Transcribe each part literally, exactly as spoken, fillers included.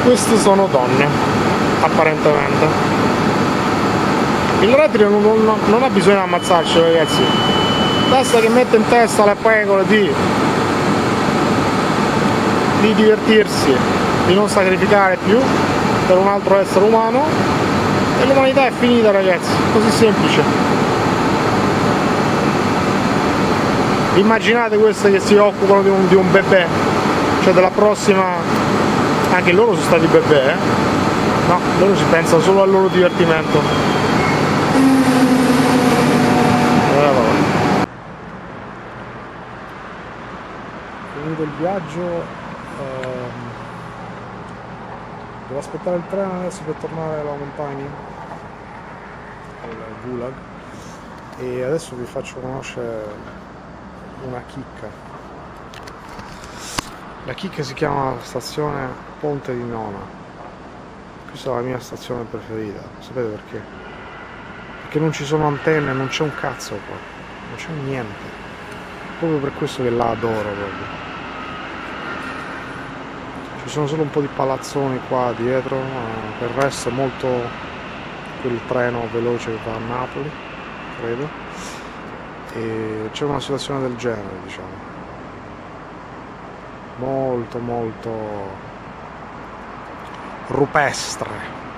Queste sono donne, apparentemente. Il retro non, non, non ha bisogno di ammazzarci, ragazzi. Basta che mette in testa alle pecore di, di divertirsi, di non sacrificare più per un altro essere umano e l'umanità è finita, ragazzi. Così semplice. Immaginate queste che si occupano di un, di un bebè, cioè della prossima. Anche loro sono stati bebè, eh? No, loro si pensano solo al loro divertimento. Eh, vabbè. Finito il viaggio, ehm, devo aspettare il treno adesso per tornare alla montagna, al Gulag, e adesso vi faccio conoscere una chicca. La chicca si chiama stazione Ponte di Nona. Questa è la mia stazione preferita. Sapete perché? Perché non ci sono antenne, non c'è un cazzo qua. Non c'è niente. Proprio per questo che la adoro proprio. Ci sono solo un po' di palazzoni qua dietro, ma per il resto è molto quel treno veloce che va a Napoli, credo. E c'è una situazione del genere, diciamo. Molto molto rupestre,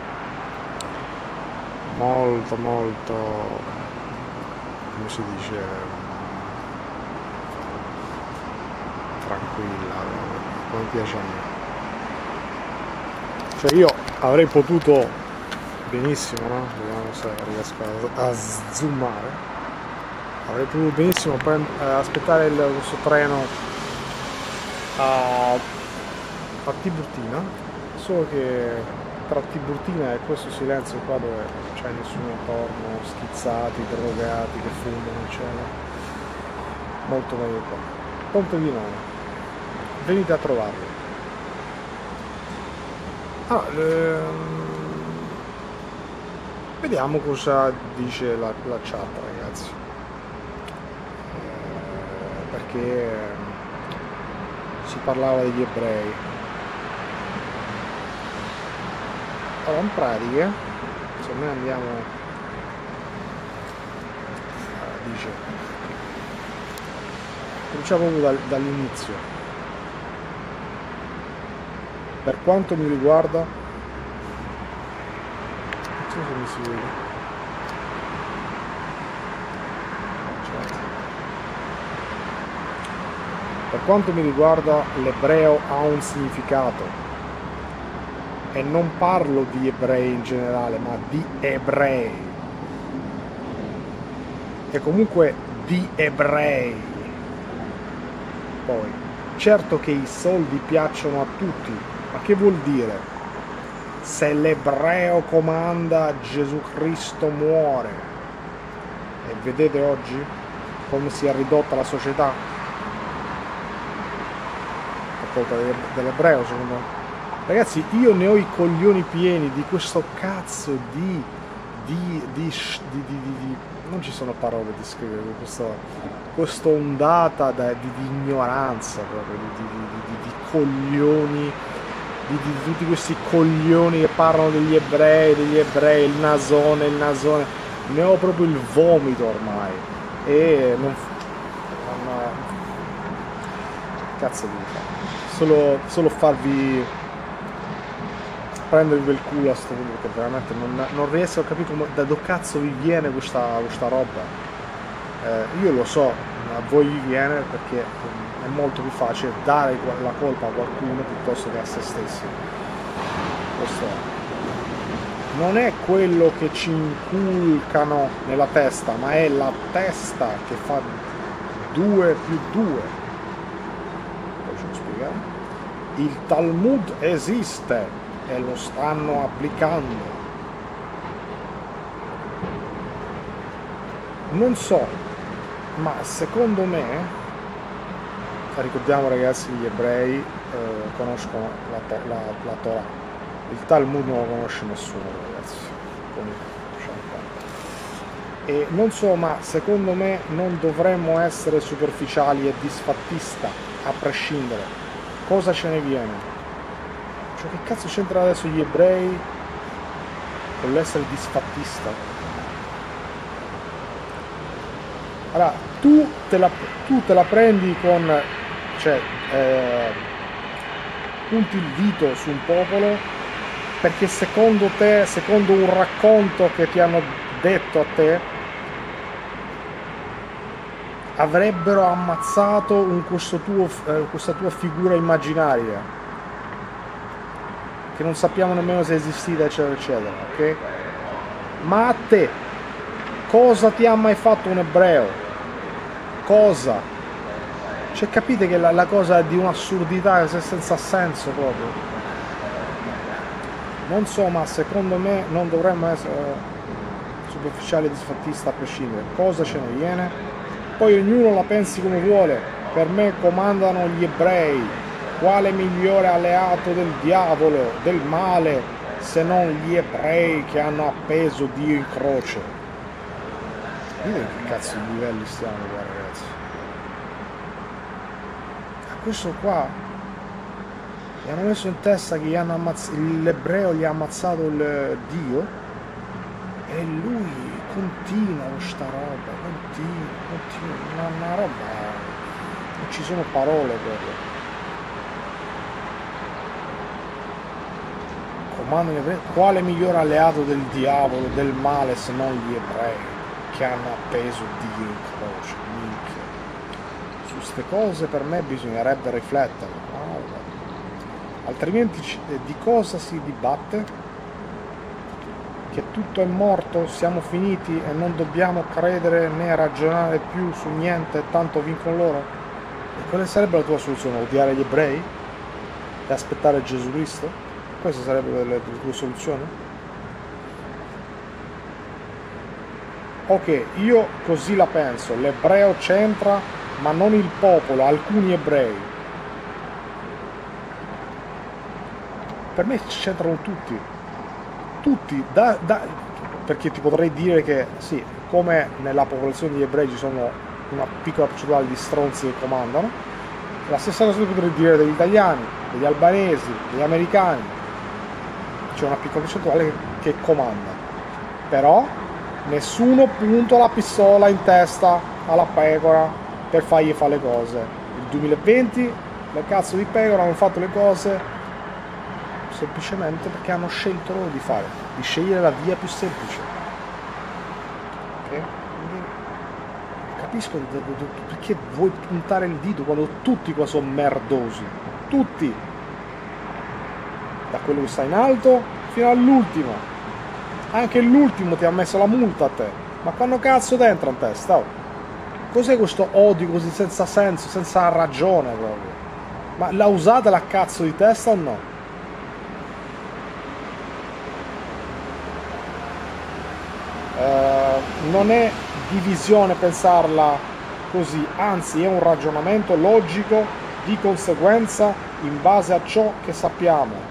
molto molto, come si dice, tranquilla, come piace a me. Cioè io avrei potuto benissimo, no? Vediamo se riesco a, a zoomare, avrei potuto benissimo prend- aspettare il, questo treno a, a Tiburtina, solo che tra Tiburtina e questo silenzio qua dove non c'è nessuno attorno, schizzati, drogati che fumano, eccetera, molto meglio qua. Ponte di Nona, venite a trovarlo. Allora, ehm, vediamo cosa dice la, la chat, ragazzi, eh, perché si parlava degli ebrei. Allora, in pratica, se noi andiamo, eh, dice, cominciamo proprio dal, dall'inizio. Per quanto mi riguarda, non so se mi si vede. Per quanto mi riguarda, l'ebreo ha un significato, e non parlo di ebrei in generale, ma di ebrei, e comunque di ebrei. Poi, certo che i soldi piacciono a tutti, ma che vuol dire? Se l'ebreo comanda, Gesù Cristo muore. E vedete oggi come si è ridotta la società? Dell'ebreo, secondo me. Ragazzi, io ne ho i coglioni pieni di questo cazzo di di, di, di, di, di non ci sono parole di scrivere, questo, questo ondata da, di, di ignoranza proprio, di, di, di, di, di coglioni, di, di tutti questi coglioni che parlano degli ebrei, degli ebrei, il nasone, il nasone, ne ho proprio il vomito ormai, e non, non cazzo di fare. Solo, solo farvi prendervi il culo a sto punto, perché veramente non, non riesco a capire come, da dove cazzo vi viene questa, questa roba. Eh, io lo so, a voi vi viene perché è molto più facile dare la colpa a qualcuno piuttosto che a se stessi. Questo è. Non è quello che ci inculcano nella testa, ma è la testa che fa due più due. Il Talmud esiste e lo stanno applicando. Non so, ma secondo me, ricordiamo ragazzi, gli ebrei eh, conoscono la, la, la Torah, il Talmud non lo conosce nessuno, ragazzi. Comunque, e non so, ma secondo me non dovremmo essere superficiali e disfattista, a prescindere. Cosa ce ne viene? Cioè, che cazzo c'entrano adesso gli ebrei con l'essere disfattista? Allora, tu te la, tu te la prendi con, cioè, eh, punti il dito su un popolo perché secondo te, secondo un racconto che ti hanno detto a te, avrebbero ammazzato un, questo tuo, eh, questa tua figura immaginaria che non sappiamo nemmeno se è esistita, eccetera eccetera, ok? Ma a te cosa ti ha mai fatto un ebreo? Cosa? Cioè, capite che la, la cosa è di un'assurdità senza senso proprio. Non so, ma secondo me non dovremmo essere eh, superficiali e disfattisti a prescindere. Cosa ce ne viene? Poi ognuno la pensi come vuole. Per me comandano gli ebrei. Quale migliore alleato del diavolo, del male, se non gli ebrei che hanno appeso Dio in croce? Vedete che cazzo di livelli stiamo qua, ragazzi? A questo qua gli hanno messo in testa che gli hanno ammazzato, l'ebreo gli ha ammazzato il Dio e lui continua con sta roba, continua, continua, una, una roba, non ci sono parole proprio. Quale migliore alleato del diavolo, del male, se non gli ebrei che hanno appeso Dio in croce? Minchia. Su queste cose per me bisognerebbe riflettere, no? Altrimenti di cosa si dibatte? Che tutto è morto, siamo finiti e non dobbiamo credere né ragionare più su niente, tanto vincono loro? E quale sarebbe la tua soluzione? Odiare gli ebrei? E aspettare Gesù Cristo? Queste sarebbero le tue soluzioni? Ok, io così la penso, l'ebreo c'entra, ma non il popolo, alcuni ebrei. Per me c'entrano tutti, tutti, da, da, perché ti potrei dire che sì, come nella popolazione di ebrei ci sono una piccola percentuale di stronzi che comandano, la stessa cosa potrei dire degli italiani, degli albanesi, degli americani. C'è una piccola percentuale che comanda, però nessuno punta la pistola in testa alla pecora per fargli fare le cose. Il duemilaventi le cazzo di pecora hanno fatto le cose semplicemente perché hanno scelto loro di fare, di scegliere la via più semplice. Okay? Capisco perché vuoi puntare il dito quando tutti qua sono merdosi, tutti, da quello che sta in alto fino all'ultimo. Anche l'ultimo ti ha messo la multa a te, ma quando cazzo dentro in testa? Oh. Cos'è questo odio così senza senso, senza ragione proprio? Ma la usate la cazzo di testa o no? Uh, non è divisione pensarla così, anzi è un ragionamento logico di conseguenza in base a ciò che sappiamo,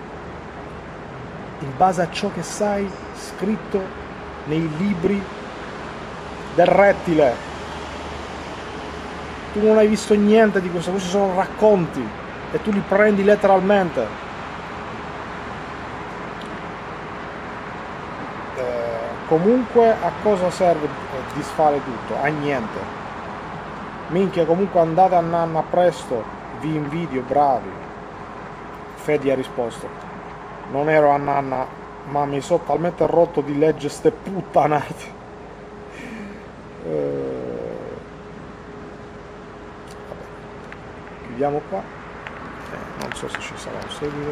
in base a ciò che sai scritto nei libri del rettile. Tu non hai visto niente di questo, questi sono racconti e tu li prendi letteralmente. Eh, comunque a cosa serve disfare tutto? A niente. Minchia, comunque andate a nanna presto, vi invidio, bravi. Fedi ha risposto: non ero a nanna, ma mi sono talmente rotto di leggere ste puttanate. Eh, vabbè. Chiudiamo qua. Eh, non so se ci sarà un seguito.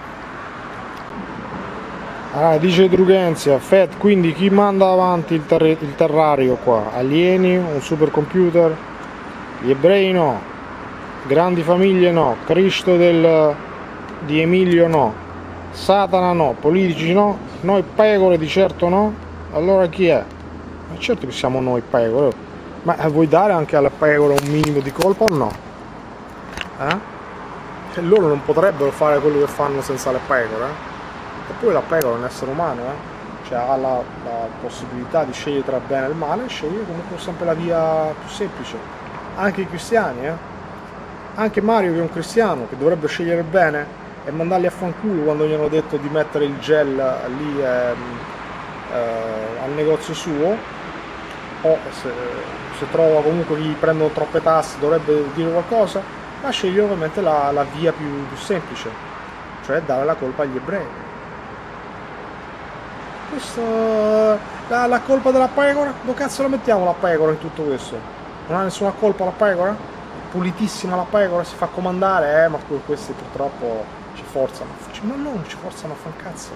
Ah, dice Drugenzia, Fed, quindi chi manda avanti il, ter il terrario qua? Alieni, un supercomputer? Gli ebrei no, grandi famiglie no, Cristo del, di Emilio no. Satana no, politici no, noi pecore di certo no, allora chi è? Ma certo che siamo noi pecore, ma vuoi dare anche alle pecore un minimo di colpa o no? Eh? E loro non potrebbero fare quello che fanno senza le pecore, eh? E poi la pecora è un essere umano, eh? Cioè ha la, la possibilità di scegliere tra il bene e il male, sceglie comunque sempre la via più semplice. Anche i cristiani, eh? Anche Mario che è un cristiano, che dovrebbe scegliere il bene, e mandarli a fanculo quando gli hanno detto di mettere il gel lì ehm, eh, al negozio suo, o se, se trova comunque chi prendono troppe tasse dovrebbe dire qualcosa, ma sceglie ovviamente la, la via più, più semplice, cioè dare la colpa agli ebrei. Questo, la, la colpa della pecora? Dove cazzo la mettiamo la pecora in tutto questo? Non ha nessuna colpa la pecora? Pulitissima la pecora, si fa comandare, eh, ma questi purtroppo ci forzano. Ma no, non ci forzano a fan cazzo.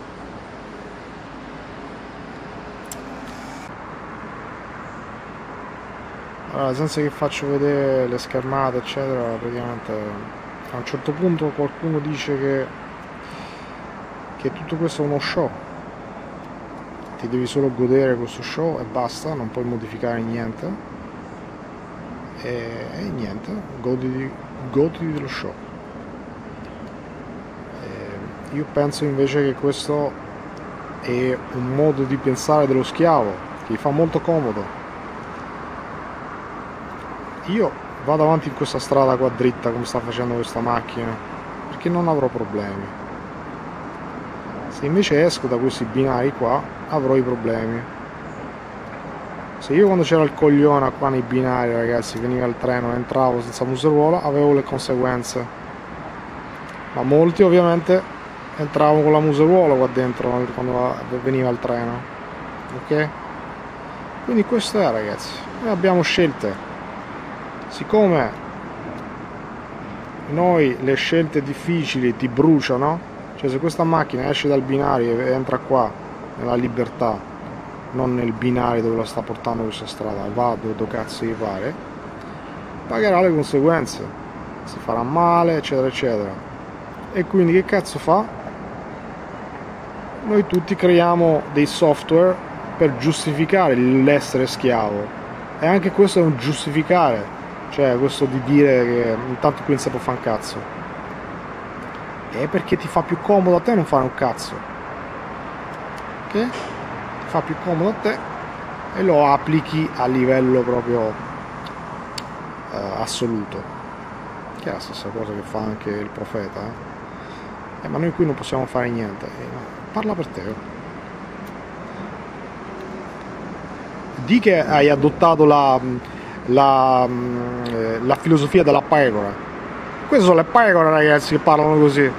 Allora, senza che faccio vedere le schermate, eccetera, praticamente a un certo punto qualcuno dice che, che tutto questo è uno show. Ti devi solo godere questo show e basta, non puoi modificare niente. E, e niente, goditi, goditi dello show. E io penso invece che questo è un modo di pensare dello schiavo che gli fa molto comodo. Io vado avanti in questa strada qua dritta come sta facendo questa macchina perché non avrò problemi. Se invece esco da questi binari qua avrò i problemi. Se io quando c'era il coglione qua nei binari, ragazzi, veniva il treno, entravo senza museruola, avevo le conseguenze. Ma molti ovviamente entravano con la museruola qua dentro quando veniva il treno. Ok? Quindi questo è, ragazzi. Noi abbiamo scelte. Siccome noi le scelte difficili ti bruciano, cioè se questa macchina esce dal binario e entra qua nella libertà, non nel binario dove la sta portando questa strada, va dove cazzo gli pare, pagherà le conseguenze, si farà male, eccetera eccetera. E quindi che cazzo fa? Noi tutti creiamo dei software per giustificare l'essere schiavo, e anche questo è un giustificare, cioè questo di dire che intanto qui non si può fare un cazzo. È perché ti fa più comodo a te non fare un cazzo, ok? Ti fa più comodo a te e lo applichi a livello proprio eh, assoluto, che è la stessa cosa che fa anche il profeta, eh? Eh, ma noi qui non possiamo fare niente. Eh, parla per te. Di che hai adottato la, la, la filosofia della pecora. Queste sono le pecore, ragazzi, che parlano così,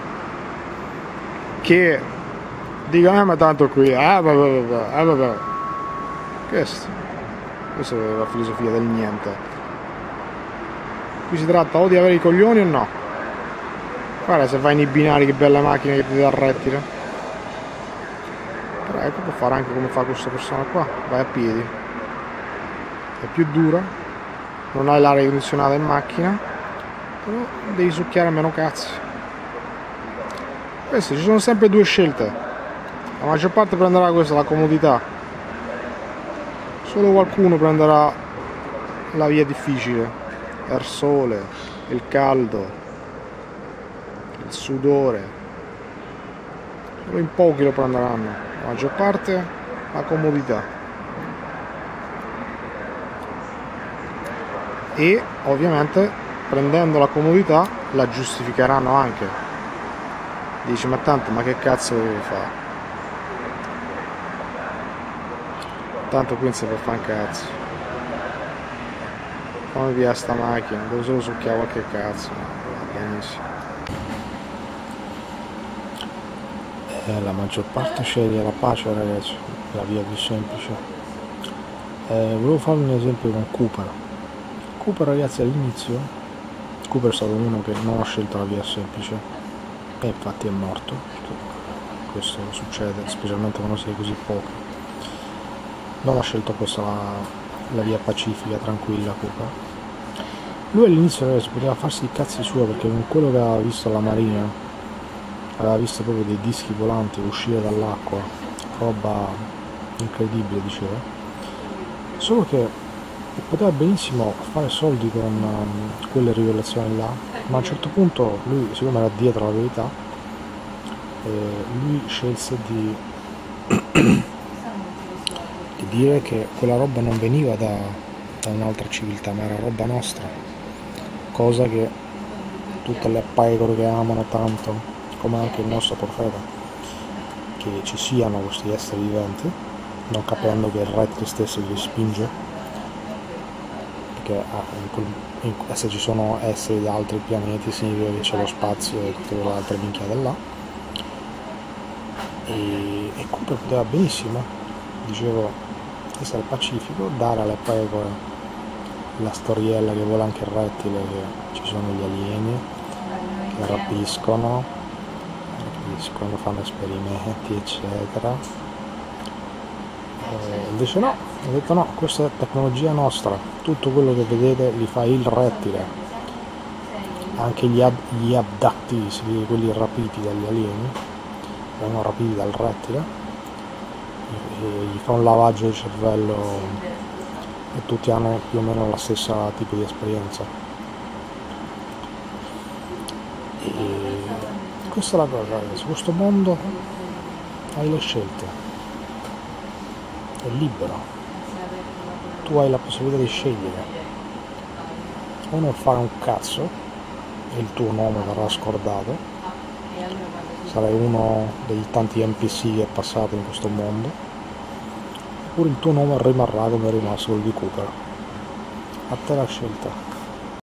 che dicono eh ma tanto qui eh vabbè vabbè, eh, vabbè. Questo questa è la filosofia del niente. Qui si tratta o di avere i coglioni o no. Guarda se vai nei binari che belle macchine che ti dà rettile. Però ecco, può fare anche come fa questa persona qua, vai a piedi, è più dura, non hai l'aria condizionata in macchina, però devi succhiare meno cazzi. Queste ci sono sempre due scelte, la maggior parte prenderà questa, la comodità, solo qualcuno prenderà la via difficile, il sole, il caldo, il sudore, solo in pochi lo prenderanno, la maggior parte la comodità. E ovviamente prendendo la comodità la giustificheranno anche. Dici ma tanto ma che cazzo devo fare? Tanto qui non si può fare un cazzo. Come via sta macchina, devo solo succhiare qualche cazzo. Va benissimo. Eh, la maggior parte sceglie la pace, ragazzi, la via più semplice. Eh, volevo farvi un esempio con Cooper. Cooper, ragazzi, all'inizio Cooper è stato uno che non ha scelto la via semplice e infatti è morto. Questo succede specialmente quando si è così pochi. Non ha scelto questa la, la via pacifica, tranquilla. Cooper, lui all'inizio, ragazzi, poteva farsi i cazzi suoi perché con quello che aveva visto alla marina aveva visto proprio dei dischi volanti uscire dall'acqua, roba incredibile, diceva. Solo che poteva benissimo fare soldi con um, quelle rivelazioni là, ma a un certo punto lui, siccome era dietro la verità, eh, lui scelse di, di dire che quella roba non veniva da, da un'altra civiltà, ma era roba nostra, cosa che tutte le pecore che amano tanto come anche il nostro profeta, che ci siano questi esseri viventi, non capendo che il rettile stesso li spinge, perché in, in, se ci sono esseri da altri pianeti significa che c'è lo spazio e tutte quelle altre minchiate là. E, e Cooper poteva benissimo, dicevo, essere pacifico, dare alle pecore la storiella che vuole anche il rettile, che ci sono gli alieni che rapiscono, rapiscono, fanno esperimenti eccetera. E invece no, ho detto no, questa è tecnologia nostra, tutto quello che vedete li fa il rettile, anche gli, ab gli abductees, quelli rapiti dagli alieni, vengono rapiti dal rettile, e gli fa un lavaggio del cervello e tutti hanno più o meno la stessa tipo di esperienza. E questa è la cosa, ragazzi, questo mondo hai le scelte, è libero, tu hai la possibilità di scegliere o non fare un cazzo e il tuo nome verrà scordato, sarai uno dei tanti N P C che è passato in questo mondo, oppure il tuo nome rimarrà come è rimasto quello di Cooper. A te la scelta.